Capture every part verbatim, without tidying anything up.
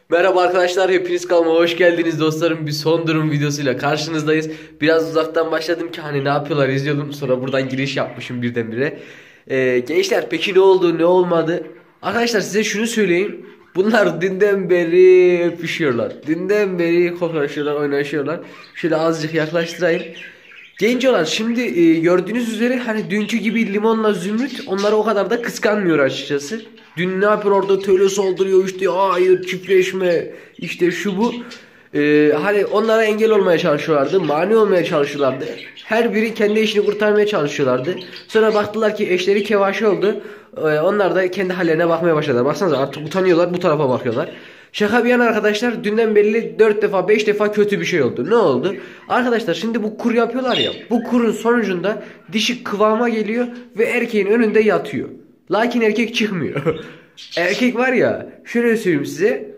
Merhaba arkadaşlar, hepiniz kanalıma hoş geldiniz dostlarım. Bir son durum videosuyla karşınızdayız. Biraz uzaktan başladım ki hani ne yapıyorlar izliyordum. Sonra buradan giriş yapmışım birdenbire. Ee, gençler peki ne oldu ne olmadı? Arkadaşlar size şunu söyleyeyim. Bunlar dünden beri öpüşüyorlar. Dünden beri koklaşıyorlar, oynaşıyorlar. Şöyle azıcık yaklaştırayım. Gencolar şimdi e, gördüğünüz üzere hani dünkü gibi Limon'la Zümrüt onları o kadar da kıskanmıyor açıkçası. Dün ne yapıyor orada töle saldırıyor işte hayır çiftleşme işte şu bu. E, hani onlara engel olmaya çalışıyorlardı, mani olmaya çalışıyorlardı. Her biri kendi işini kurtarmaya çalışıyorlardı. Sonra baktılar ki eşleri kevaşe oldu. E, onlar da kendi hallerine bakmaya başladılar. Baksanıza artık utanıyorlar, bu tarafa bakıyorlar. Şaka bir yana arkadaşlar, dünden belli dört defa beş defa kötü bir şey oldu. Ne oldu? Arkadaşlar şimdi bu kur yapıyorlar ya. Bu kurun sonucunda dişi kıvama geliyor ve erkeğin önünde yatıyor. Lakin erkek çıkmıyor. Erkek var ya, şöyle söyleyeyim size.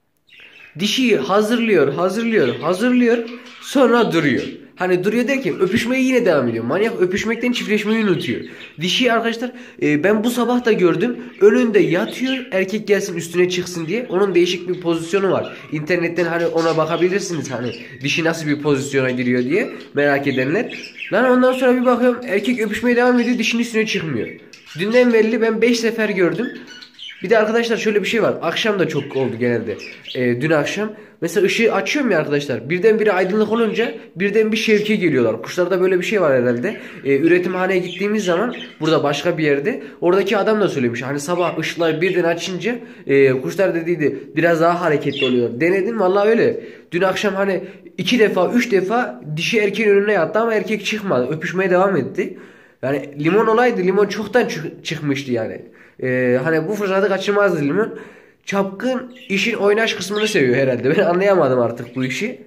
Dişiyi hazırlıyor, hazırlıyor, hazırlıyor. Sonra duruyor. Hani duruyor derken öpüşmeye yine devam ediyor. Manyak öpüşmekten çiftleşmeyi unutuyor. Dişi arkadaşlar e, ben bu sabah da gördüm. Önünde yatıyor. Erkek gelsin üstüne çıksın diye. Onun değişik bir pozisyonu var. İnternetten hani ona bakabilirsiniz. Hani dişi nasıl bir pozisyona giriyor diye merak edenler. Lan ondan sonra bir bakıyorum erkek öpüşmeye devam ediyor. Dişinin üstüne çıkmıyor. Dünden belli ben beş sefer gördüm. Bir de arkadaşlar şöyle bir şey var. Akşam da çok oldu genelde. Ee, dün akşam. Mesela ışığı açıyorum ya arkadaşlar. Birdenbire aydınlık olunca birden bir şevke geliyorlar. Kuşlarda böyle bir şey var herhalde. Ee, üretimhaneye gittiğimiz zaman burada başka bir yerde. Oradaki adam da söylemiş. Hani sabah ışıklar birden açınca e, kuşlar dediydi biraz daha hareketli oluyor. Denedim vallahi öyle. Dün akşam hani iki defa üç defa dişi erkeğin önüne yattı ama erkek çıkmadı. Öpüşmeye devam etti. Yani limon olaydı limon çoktan çık çıkmıştı yani. Ee, hani bu fırsatı kaçırmazdı limon. Çapkın işin oynaş kısmını seviyor herhalde. Ben anlayamadım artık bu işi.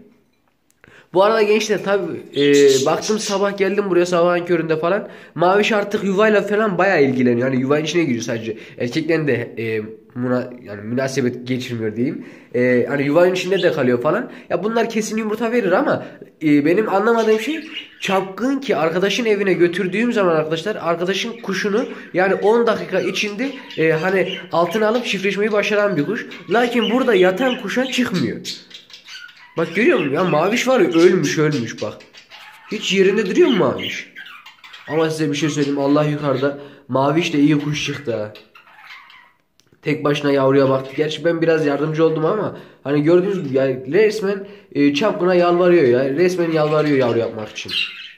Bu arada gençler tabi e, baktım sabah geldim buraya sabahın köründe falan. Maviş artık yuvayla falan bayağı ilgileniyor. Hani yuvanın içine giriyor sadece. Erkeklerin de e, muna, yani münasebet geçirmiyor diyeyim. E, hani yuvanın içinde de kalıyor falan. Ya bunlar kesin yumurta verir ama e, benim anlamadığım şey çapkın ki arkadaşın evine götürdüğüm zaman arkadaşlar arkadaşın kuşunu yani on dakika içinde e, hani altına alıp çiftleşmeyi başaran bir kuş. Lakin burada yatan kuşa çıkmıyor. Bak görüyor musun ya maviş var ya ölmüş ölmüş bak. Hiç yerinde duruyor mu maviş? Ama size bir şey söyleyeyim Allah yukarıda. Maviş de iyi kuş çıktı ha. Tek başına yavruya baktı. Gerçi ben biraz yardımcı oldum ama hani gördüğünüz gibi yani resmen e, çapkına yalvarıyor ya. Resmen yalvarıyor yavru yapmak için.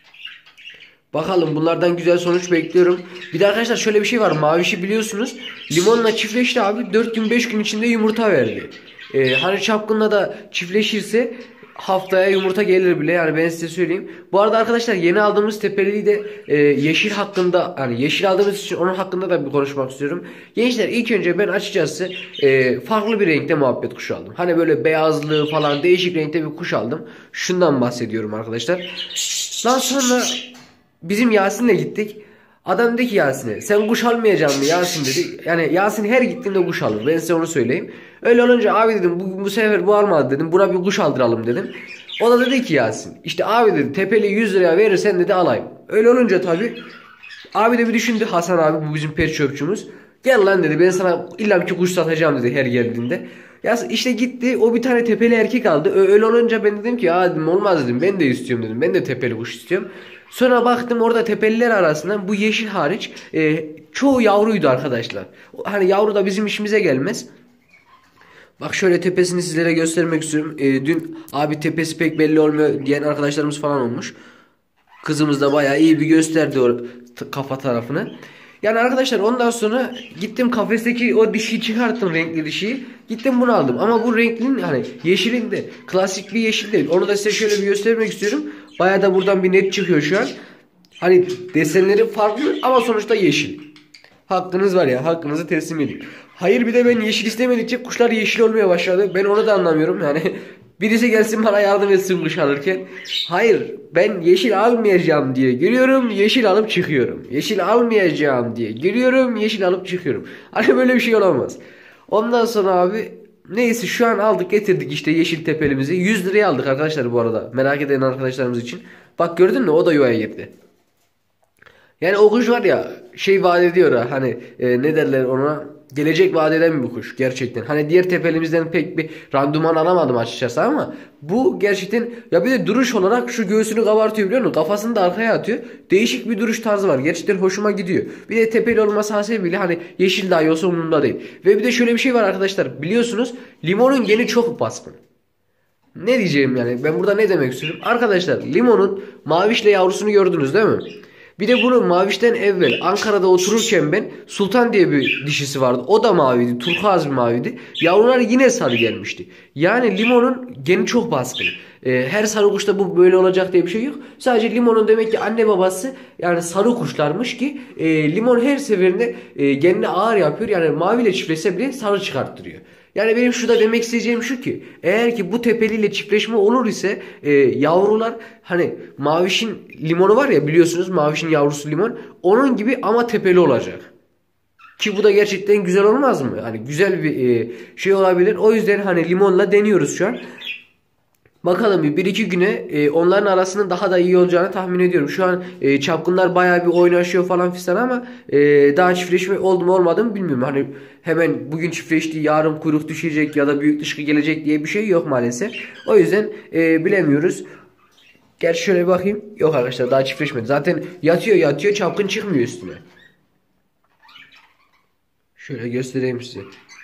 Bakalım bunlardan güzel sonuç bekliyorum. Bir de arkadaşlar şöyle bir şey var. Mavişi biliyorsunuz. Limonla çiftleşti abi. dört gün beş gün içinde yumurta verdi. Ee, hani çapkınla da çiftleşirse haftaya yumurta gelir bile. Yani ben size söyleyeyim. Bu arada arkadaşlar yeni aldığımız tepeliliği de e, yeşil hakkında hani yeşil aldığımız için onun hakkında da bir konuşmak istiyorum. Gençler ilk önce ben açıkçası e, farklı bir renkte muhabbet kuşu aldım. Hani böyle beyazlı falan değişik renkte bir kuş aldım. Şundan bahsediyorum arkadaşlar. Daha sonra bizim Yasin'le gittik. Adam dedi ki Yasin'e sen kuş almayacaksın mı Yasin dedi. Yani Yasin her gittiğinde kuş alır. Ben size onu söyleyeyim. Öyle olunca abi dedim bu, bu sefer bu almadı dedim. Buna bir kuş aldıralım dedim. O da dedi ki Yasin işte abi dedi tepeli yüz liraya verirsen dedi alayım. Öyle olunca tabi abi de bir düşündü Hasan abi bu bizim pet shopçumuz. Gel lan dedi ben sana illa ki kuş satacağım dedi her geldiğinde. Ya işte gitti o bir tane tepeli erkek aldı. Öyle olunca ben dedim ki ya dedim, olmaz dedim ben de istiyorum dedim. Ben de tepeli kuş istiyorum. Sonra baktım orada tepeliler arasından bu yeşil hariç e, çoğu yavruydu arkadaşlar. Hani yavru da bizim işimize gelmez. Bak şöyle tepesini sizlere göstermek istiyorum. E, dün abi tepesi pek belli olmuyor diyen arkadaşlarımız falan olmuş. Kızımız da bayağı iyi bir gösterdi o kafa tarafını. Yani arkadaşlar ondan sonra gittim kafesteki o dişiyi çıkarttım renkli dişiyi. Gittim bunu aldım. Ama bu renklinin hani yeşilin de klasik bir yeşil değil. Onu da size şöyle bir göstermek istiyorum. Bayağı da buradan bir net çıkıyor şu an. Hani desenleri farklı ama sonuçta yeşil. Hakkınız var ya hakkınızı teslim edin. Hayır bir de ben yeşil istemedikçe kuşlar yeşil olmaya başladı. Ben onu da anlamıyorum yani. Birisi gelsin bana yardım etsin kuş alırken. Hayır ben yeşil almayacağım diye giriyorum yeşil alıp çıkıyorum. Yeşil almayacağım diye giriyorum yeşil alıp çıkıyorum. Hani böyle bir şey olamaz. Ondan sonra abi neyse şu an aldık getirdik işte yeşil tepelimizi. yüz liraya aldık arkadaşlar bu arada. Merak eden arkadaşlarımız için. Bak gördün mü o da yuvaya girdi. Yani o kuş var ya şey vaat ediyor ha hani e, ne derler ona gelecek vaat eden bir kuş gerçekten. Hani diğer tepelimizden pek bir randıman alamadım açıkçası ama bu gerçekten ya bir de duruş olarak şu göğsünü kabartıyor biliyor musun? Kafasını da arkaya atıyor. Değişik bir duruş tarzı var. Gerçekten hoşuma gidiyor. Bir de tepeli olması hasebiyle hani yeşil dahi olsa umurumda değil. Ve bir de şöyle bir şey var arkadaşlar. Biliyorsunuz limonun geni çok baskın. Ne diyeceğim yani? Ben burada ne demek istiyorum? Arkadaşlar limonun mavişle yavrusunu gördünüz değil mi? Bir de bunu mavişten evvel Ankara'da otururken ben Sultan diye bir dişisi vardı. O da maviydi. Turkuaz bir maviydi. Yavrular yine sarı gelmişti. Yani limonun geni çok baskın. Ee, her sarı kuşta bu böyle olacak diye bir şey yok. Sadece limonun demek ki anne babası yani sarı kuşlarmış ki e, limon her seferinde e, genini ağır yapıyor. Yani maviyle çiftleşse bile sarı çıkarttırıyor. Yani benim şurada demek isteyeceğim şu ki eğer ki bu tepeliyle çiftleşme olur ise e, yavrular hani mavişin limonu var ya biliyorsunuz mavişin yavrusu limon onun gibi ama tepeli olacak. Ki bu da gerçekten güzel olmaz mı? Hani güzel bir e, şey olabilir. O yüzden hani limonla deniyoruz şu an. Bakalım bir, bir iki güne e, onların arasının daha da iyi olacağını tahmin ediyorum. Şu an e, çapkınlar bayağı bir oynaşıyor falan filan ama e, daha çiftleşme oldu mu olmadı mı bilmiyorum. Hani hemen bugün çiftleşti yarın kuyruk düşecek ya da büyük dışkı gelecek diye bir şey yok maalesef. O yüzden e, bilemiyoruz. Gerçi şöyle bir bakayım. Yok arkadaşlar daha çiftleşmedi. Zaten yatıyor yatıyor çapkın çıkmıyor üstüne. Şöyle göstereyim size.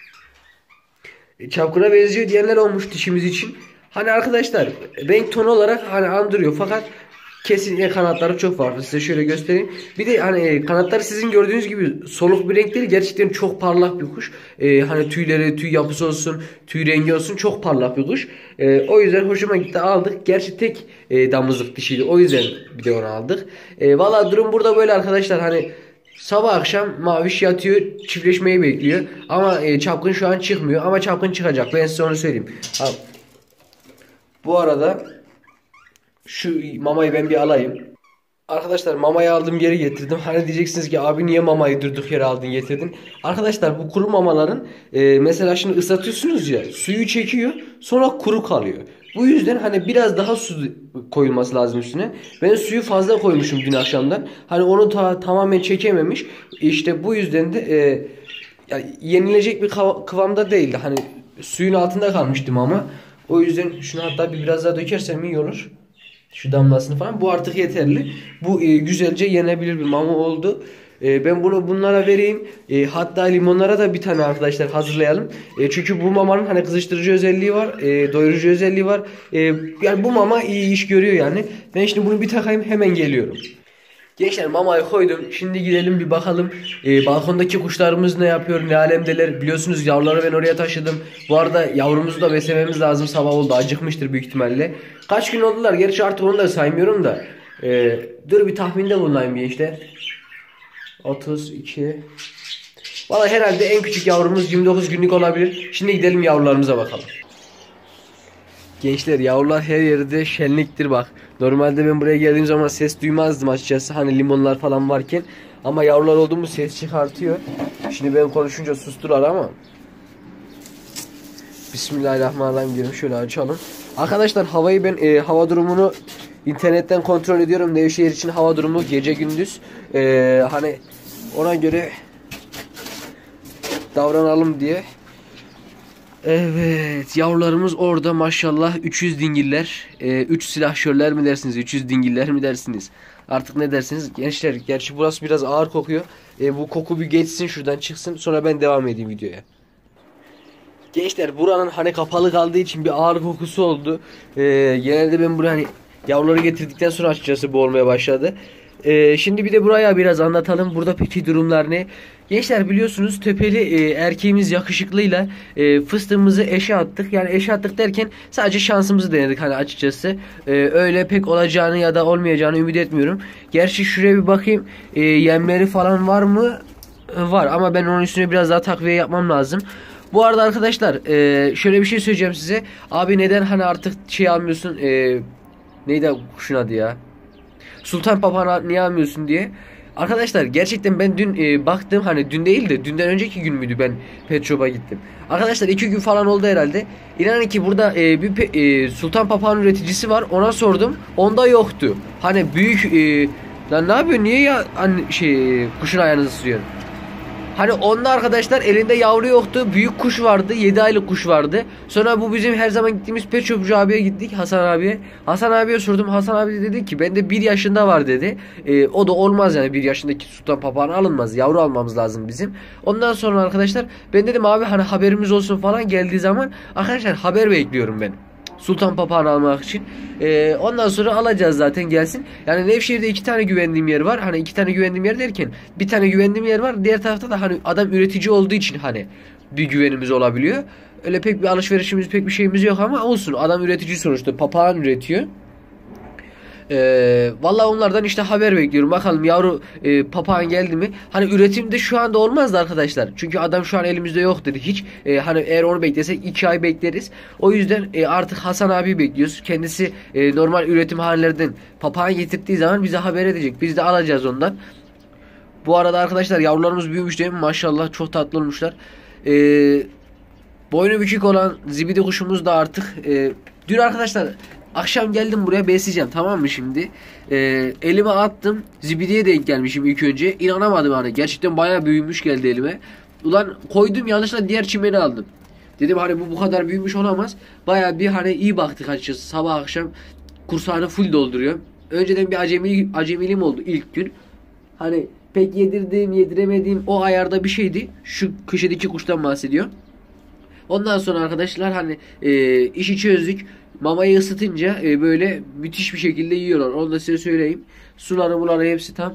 E, çapkına benziyor diyenler olmuş dişimiz için. Hani arkadaşlar renk tonu olarak hani andırıyor fakat kesinlikle kanatları çok farklı. Size şöyle göstereyim. Bir de hani kanatları sizin gördüğünüz gibi soluk bir renk değil. Gerçekten çok parlak bir kuş. Ee, hani tüyleri, tüy yapısı olsun, tüy rengi olsun çok parlak bir kuş. Ee, o yüzden hoşuma gitti aldık. Gerçi tek e, damızlık dişiydi. O yüzden bir de onu aldık. E, Valla durum burada böyle arkadaşlar. Hani sabah akşam maviş yatıyor çiftleşmeyi bekliyor. Ama e, çapkın şu an çıkmıyor. Ama çapkın çıkacak. Ben size onu söyleyeyim. Abi. Bu arada şu mamayı ben bir alayım. Arkadaşlar mamayı aldım geri getirdim. Hani diyeceksiniz ki abi niye mamayı durduk yere aldın getirdin. Arkadaşlar bu kuru mamaların e, mesela şimdi ıslatıyorsunuz ya suyu çekiyor sonra kuru kalıyor. Bu yüzden hani biraz daha su koyulması lazım üstüne. Ben suyu fazla koymuşum dün akşamdan. Hani onu ta tamamen çekememiş. İşte bu yüzden de e, yani yenilecek bir kıvamda değildi. Hani suyun altında kalmıştım ama. O yüzden şunu hatta bir biraz daha dökersem iyi olur. Şu damlasını falan. Bu artık yeterli. Bu e, güzelce yenebilir bir mama oldu. E, ben bunu bunlara vereyim. E, hatta limonlara da bir tane arkadaşlar hazırlayalım. E, çünkü bu mamanın hani kızıştırıcı özelliği var. E, doyurucu özelliği var. E, yani bu mama iyi iş görüyor yani. Ben şimdi bunu bir takayım hemen geliyorum. Gençler mamayı koydum. Şimdi gidelim bir bakalım. Ee, balkondaki kuşlarımız ne yapıyor, ne alemdeler. Biliyorsunuz yavruları ben oraya taşıdım. Bu arada yavrumuzu da beslememiz lazım. Sabah oldu. Acıkmıştır büyük ihtimalle. Kaç gün oldular? Gerçi artık onu da saymıyorum da. Ee, dur bir tahminde bulunayım gençler. otuz iki. Valla herhalde en küçük yavrumuz yirmi dokuz günlük olabilir. Şimdi gidelim yavrularımıza bakalım. Gençler yavrular her yerde şenliktir bak. Normalde ben buraya geldiğim zaman ses duymazdım açıkçası. Hani limonlar falan varken. Ama yavrular oldu mu ses çıkartıyor. Şimdi ben konuşunca sustular ama. Bismillahirrahmanirrahim diyelim. Şöyle açalım. Arkadaşlar havayı ben e, hava durumunu internetten kontrol ediyorum. Nevşehir için hava durumu gece gündüz. E, hani ona göre davranalım diye. Evet yavrularımız orada maşallah üç yüz dingiller, e, üç silahşörler mi dersiniz, üç yüz dingiller mi dersiniz, artık ne dersiniz gençler. Gerçi burası biraz ağır kokuyor. E, bu koku bir geçsin şuradan çıksın sonra ben devam edeyim videoya. Gençler buranın hani kapalı kaldığı için bir ağır kokusu oldu. E, genelde ben buraya hani yavruları getirdikten sonra açıkçası bu olmaya başladı. Ee, şimdi bir de buraya biraz anlatalım. Burada peki durumlar ne? Gençler biliyorsunuz tepeli e, erkeğimiz yakışıklıyla e, fıstığımızı eşe attık. Yani eşe attık derken sadece şansımızı denedik hani açıkçası. E, öyle pek olacağını ya da olmayacağını ümit etmiyorum. Gerçi şuraya bir bakayım. E, yemleri falan var mı? E, var ama ben onun üstüne biraz daha takviye yapmam lazım. Bu arada arkadaşlar e, şöyle bir şey söyleyeceğim size. Abi neden hani artık şey almıyorsun? E, neydi kuşun adı ya? Sultan papağanı niye almıyorsun diye. Arkadaşlar gerçekten ben dün e, baktım hani dün değil de dünden önceki gün müydü ben pet shop'a gittim. Arkadaşlar iki gün falan oldu herhalde. İnanın ki burada e, bir e, sultan papağan üreticisi var. Ona sordum. Onda yoktu. Hani büyük e, lan ne yapıyorsun niye ya hani şey kuşun ayağını ısırıyorsun? Hani onda arkadaşlar elinde yavru yoktu. Büyük kuş vardı. yedi aylık kuş vardı. Sonra bu bizim her zaman gittiğimiz pet shopçu abiye gittik. Hasan abiye. Hasan abiye sordum. Hasan abi de dedi ki bende bir yaşında var dedi. Ee, o da olmaz yani, bir yaşındaki sultan papağanı alınmaz. Yavru almamız lazım bizim. Ondan sonra arkadaşlar ben dedim abi hani haberimiz olsun falan, geldiği zaman arkadaşlar haber bekliyorum ben. Sultan papağanı almak için. Ee, ondan sonra alacağız zaten, gelsin. Yani Nevşehir'de iki tane güvendiğim yer var. Hani iki tane güvendiğim yer derken bir tane güvendiğim yer var. Diğer tarafta da hani adam üretici olduğu için hani bir güvenimiz olabiliyor. Öyle pek bir alışverişimiz, pek bir şeyimiz yok ama olsun. Adam üretici sonuçta. Papağan üretiyor. Ee, vallahi onlardan işte haber bekliyorum. Bakalım yavru e, papağan geldi mi? Hani üretimde şu anda olmazdı arkadaşlar. Çünkü adam şu an elimizde yok dedi hiç. Ee, hani eğer onu beklesek iki ay bekleriz. O yüzden e, artık Hasan abi bekliyoruz. Kendisi e, normal üretim hallerden papağan getirdiği zaman bize haber edecek. Biz de alacağız ondan. Bu arada arkadaşlar yavrularımız büyümüş değil mi? Maşallah çok tatlı olmuşlar. Eee Boynu bükük olan zibidi kuşumuz da artık e, dün arkadaşlar akşam geldim buraya besleyeceğim, tamam mı şimdi? E, elime attım, zibidiye denk gelmişim ilk önce. İnanamadım hani, gerçekten bayağı büyümüş geldi elime. Ulan koydum, yanlışlıkla diğer çimeni aldım. Dedim hani bu bu kadar büyümüş olamaz. Bayağı bir hani iyi baktık açıkçası, sabah akşam kursağını full dolduruyor. Önceden bir acemi, acemiliğim oldu ilk gün. Hani pek yedirdiğim yediremediğim o ayarda bir şeydi. Şu köşedeki kuştan bahsediyor. Ondan sonra arkadaşlar hani e, işi çözdük. Mamayı ısıtınca e, böyle müthiş bir şekilde yiyorlar. Onu da size söyleyeyim. Suları buları hepsi tam.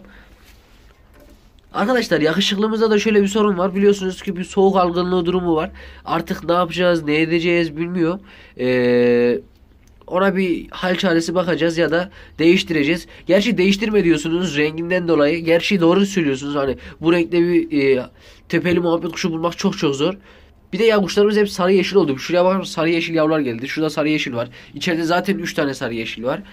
Arkadaşlar yakışıklımızda da şöyle bir sorun var. Biliyorsunuz ki bir soğuk algınlığı durumu var. Artık ne yapacağız, ne edeceğiz bilmiyor. Eee... Ona bir hal çaresi bakacağız ya da değiştireceğiz. Gerçi değiştirme diyorsunuz renginden dolayı. Gerçi doğru söylüyorsunuz. Hani bu renkte bir e, tepeli muhabbet kuşu bulmak çok çok zor. Bir de ya kuşlarımız hep sarı yeşil oldu. Şuraya bakın, sarı yeşil yavrular geldi. Şurada sarı yeşil var. İçeride zaten üç tane sarı yeşil var.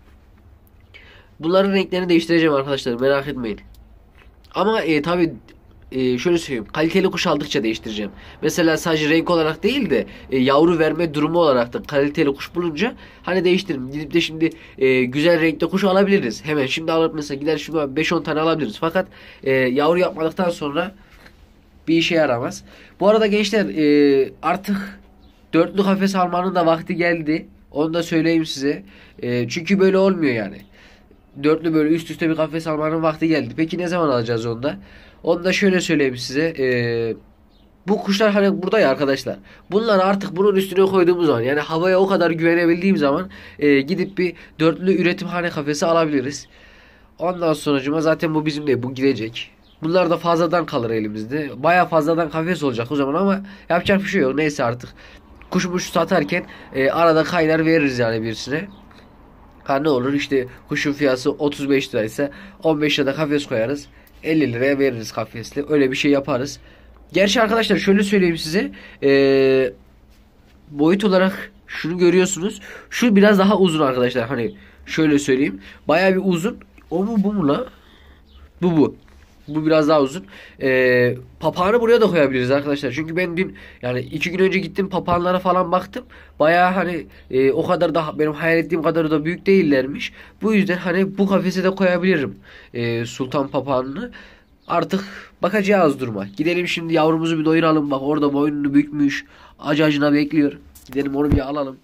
Bunların renklerini değiştireceğim arkadaşlar, merak etmeyin. Ama e, tabi e, şöyle söyleyeyim, kaliteli kuş aldıkça değiştireceğim. Mesela sadece renk olarak değil de e, yavru verme durumu olarak da kaliteli kuş bulunca hani değiştiririm. Gidip de şimdi e, güzel renkte kuş alabiliriz. Hemen şimdi alıp mesela gider şuna beş on tane alabiliriz. Fakat e, yavru yapmadıktan sonra bir işe yaramaz. Bu arada gençler e, artık dörtlü kafes almanın da vakti geldi. Onu da söyleyeyim size. E, çünkü böyle olmuyor yani. Dörtlü böyle üst üste bir kafes almanın vakti geldi. Peki ne zaman alacağız onu da? Onu da şöyle söyleyeyim size. Ee, bu kuşlar hani burada ya arkadaşlar. Bunlar artık bunun üstüne koyduğumuz zaman, yani havaya o kadar güvenebildiğim zaman e, gidip bir dörtlü üretimhane kafesi alabiliriz. Ondan sonucuma zaten bu bizim değil. Bu gidecek. Bunlar da fazladan kalır elimizde. Baya fazladan kafes olacak o zaman ama yapacak bir şey yok. Neyse artık. Kuşmuş satarken e, arada kaynar veririz yani birisine. Ha ne olur işte, kuşun fiyatı otuz beş liraysa on beş lirada kafes koyarız. elli liraya veririz kafesli. Öyle bir şey yaparız. Gerçi arkadaşlar şöyle söyleyeyim size. Ee, boyut olarak şunu görüyorsunuz. Şu biraz daha uzun arkadaşlar. Hani şöyle söyleyeyim. Bayağı bir uzun. O mu bu mu la? Bu bu. Bu biraz daha uzun. Ee, papağanı buraya da koyabiliriz arkadaşlar. Çünkü ben dün yani iki gün önce gittim papağanlara falan baktım. Bayağı hani e, o kadar da benim hayal ettiğim kadar da büyük değillermiş. Bu yüzden hani bu kafese de koyabilirim e, sultan papağanını. Artık bakacağız duruma. Gidelim şimdi yavrumuzu bir doyuralım. Bak orada boynunu bükmüş. Acı acına bekliyor. Gidelim onu bir alalım.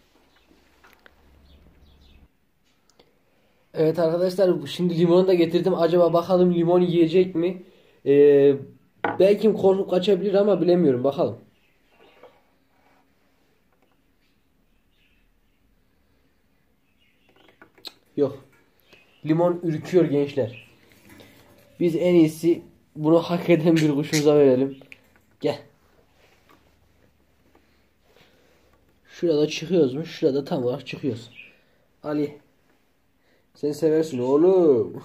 Evet arkadaşlar, şimdi limonu da getirdim. Acaba bakalım limon yiyecek mi? Ee, belki korkup kaçabilir ama bilemiyorum. Bakalım. Yok. Limon ürküyor gençler. Biz en iyisi bunu hak eden bir kuşumuza verelim. Gel. Şurada çıkıyoruz mu? Şurada tam olarak çıkıyoruz. Ali. Sen seversin oğlum.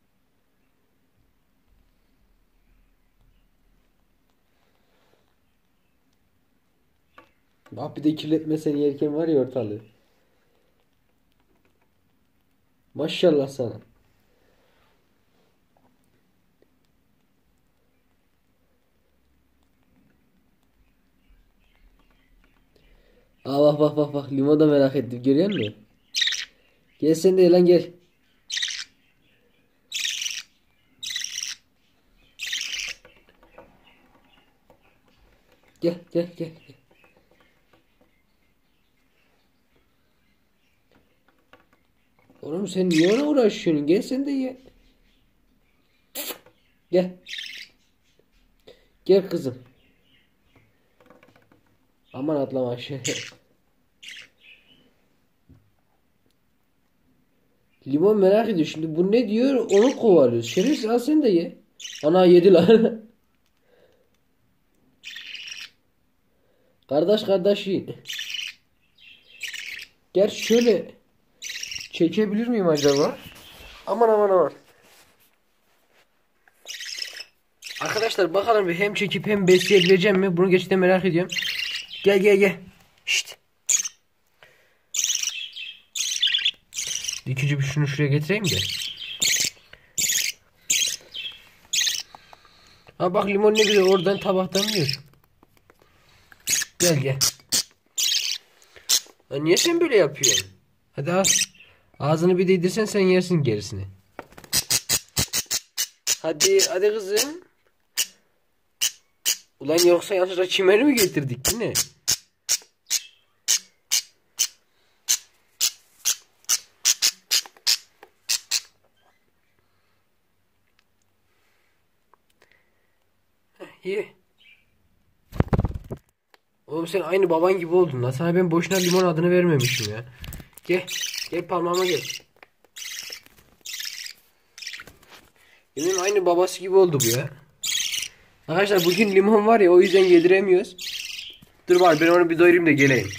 Bak bir de kirletme seni yerken var ya ortalığı. Maşallah sana. Aa bak bak bak bak, limon da merak ettim, görüyor musun? Gel sen de lan gel. Gel gel gel. Gel. Oğlum sen niye ona uğraşıyorsun? Gel sen de ye. Gel. Gel kızım. Aman atlama aşağı. Limon merak ediyor şimdi. Bu ne diyor? Onu kovalıyor. Şerefsiz, al sen de ye. Ana yedi lan. Kardeş kardeş yiyin. Gel şöyle. Çekebilir miyim acaba? Aman aman aman. Arkadaşlar bakalım bir hem çekip hem besleyebileceğim mi? Bunu gerçekten merak ediyorum. Gel gel gel. Şşt. İkinci bir şunu şuraya getireyim de. Ha bak limon ne güzel oradan tabaktan yiyor. Gel gel. Ha, niye sen böyle yapıyorsun? Hadi al. Ağzını bir değdirsen sen yersin gerisini. Hadi hadi kızım. Ulan yoksa yanlışlıkla çimeni mi getirdik değil mi? Heh, ye. Oğlum sen aynı baban gibi oldun lan. Sana ben boşuna limon adını vermemişim ya. Gel. Gel parmağıma gel. Benim aynı babası gibi oldu bu ya. Arkadaşlar bugün limon var ya, o yüzden yediremiyoruz. Dur bari ben onu bir doyurayım da geleyim.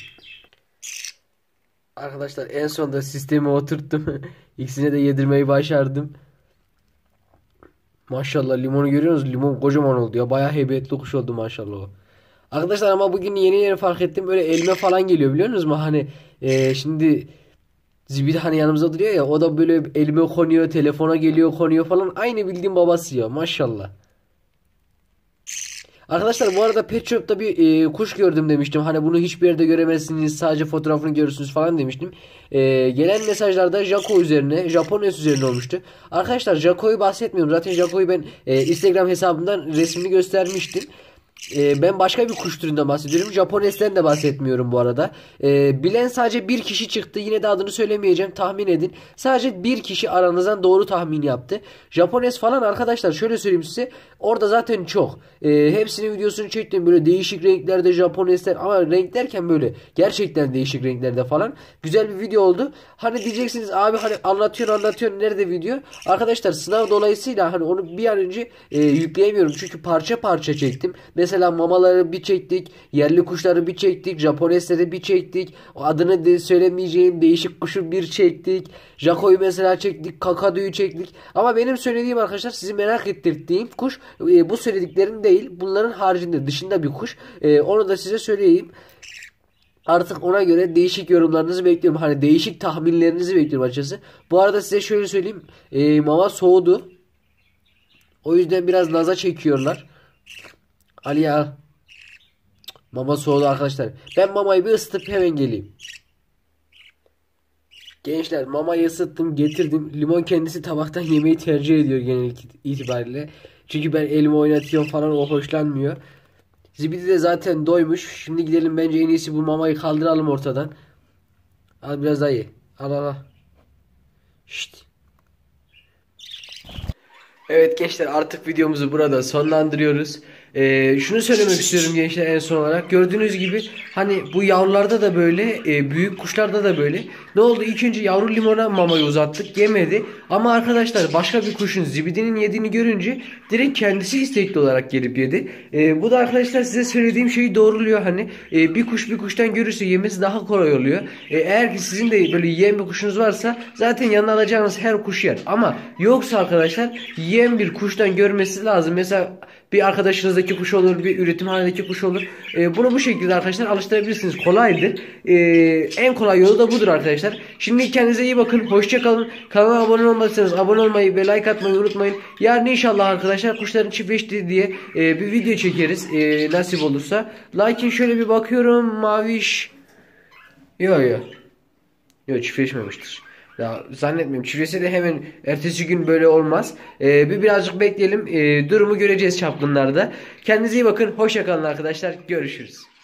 Arkadaşlar en sonunda sistemi oturttum. İkisine de yedirmeyi başardım. Maşallah limonu görüyorsunuz. Limon kocaman oldu ya. Bayağı heybetli kuş oldu maşallah o. Arkadaşlar ama bugün yeni yeni fark ettim. Böyle elime falan geliyor biliyor musunuz? Hani e, şimdi Zibidi hani yanımızda duruyor ya. O da böyle elime konuyor. Telefona geliyor konuyor falan. Aynı bildiğim babası ya. Maşallah. Arkadaşlar bu arada Pet Shop'ta bir e, kuş gördüm demiştim. Hani bunu hiçbir yerde göremezsiniz. Sadece fotoğrafını görürsünüz falan demiştim. E, gelen mesajlarda Jako üzerine, Japones üzerine olmuştu. Arkadaşlar Jako'yu bahsetmiyorum. Zaten Jako'yu ben e, Instagram hesabımdan resmini göstermiştim. Ee, ben başka bir kuş türünden bahsediyorum. Japones'ten de bahsetmiyorum bu arada. Ee, bilen sadece bir kişi çıktı. Yine de adını söylemeyeceğim. Tahmin edin. Sadece bir kişi aranızdan doğru tahmin yaptı. Japones falan arkadaşlar şöyle söyleyeyim size. Orada zaten çok. Ee, hepsinin videosunu çektim. Böyle değişik renklerde Japonesler. Ama renk derken böyle gerçekten değişik renklerde falan. Güzel bir video oldu. Hani diyeceksiniz abi hani anlatıyorsun anlatıyorsun. Nerede video? Arkadaşlar sınav dolayısıyla hani onu bir an önce e, yükleyemiyorum. Çünkü parça parça çektim. Mesela Mesela mamaları bir çektik, yerli kuşları bir çektik, Japonesleri bir çektik, adını de söylemeyeceğim değişik kuşu bir çektik, Jako'yu mesela çektik, Kakadu'yu çektik. Ama benim söylediğim arkadaşlar sizi merak ettirdiğim kuş e, bu söylediklerim değil, bunların haricinde dışında bir kuş. E, onu da size söyleyeyim. Artık ona göre değişik yorumlarınızı bekliyorum. Hani değişik tahminlerinizi bekliyorum açıkçası. Bu arada size şöyle söyleyeyim, e, mama soğudu. O yüzden biraz naza çekiyorlar. Ali ya. Mama soğudu arkadaşlar. Ben mamayı bir ısıtıp hemen geleyim. Gençler mamayı ısıttım getirdim. Limon kendisi tabaktan yemeği tercih ediyor genel itibariyle. Çünkü ben elimi oynatıyorum falan, o hoşlanmıyor. Zibidi de zaten doymuş. Şimdi gidelim bence en iyisi bu mamayı kaldıralım ortadan. Al biraz daha ye. Al al al. Şşt. Evet gençler artık videomuzu burada sonlandırıyoruz. Ee, şunu söylemek istiyorum gençler en son olarak. Gördüğünüz gibi hani bu yavrularda da böyle, e, büyük kuşlarda da böyle. Ne oldu? İlk önce yavru limona mamayı uzattık, yemedi. Ama arkadaşlar başka bir kuşun zibidinin yediğini görünce direkt kendisi istekli olarak gelip yedi. E, bu da arkadaşlar size söylediğim şeyi doğruluyor. Hani e, bir kuş bir kuştan görürse yemesi daha kolay oluyor. E, eğer ki sizin de böyle yiyen bir kuşunuz varsa zaten yanına alacağınız her kuş yer. Ama yoksa arkadaşlar yiyen bir kuştan görmesi lazım. Mesela bir arkadaşınızdaki kuş olur, bir üretimhanedeki kuş olur. E, bunu bu şekilde arkadaşlar alıştırabilirsiniz. Kolaydır. E, en kolay yolu da budur arkadaşlar. Şimdi kendinize iyi bakın. Hoşça kalın. Kanala abone olmadıysanız abone olmayı ve like atmayı unutmayın. Yarın inşallah arkadaşlar kuşların çiftleştiği diye e, bir video çekeriz. E, nasip olursa. Lakin şöyle bir bakıyorum. Maviş. Yok yok. Yok çiftleşmemiştir. Ya zannetmiyorum. Çürüse de hemen ertesi gün böyle olmaz. Ee, bir birazcık bekleyelim. Ee, durumu göreceğiz çapkınlarda. Kendinize iyi bakın. Hoşça kalın arkadaşlar. Görüşürüz.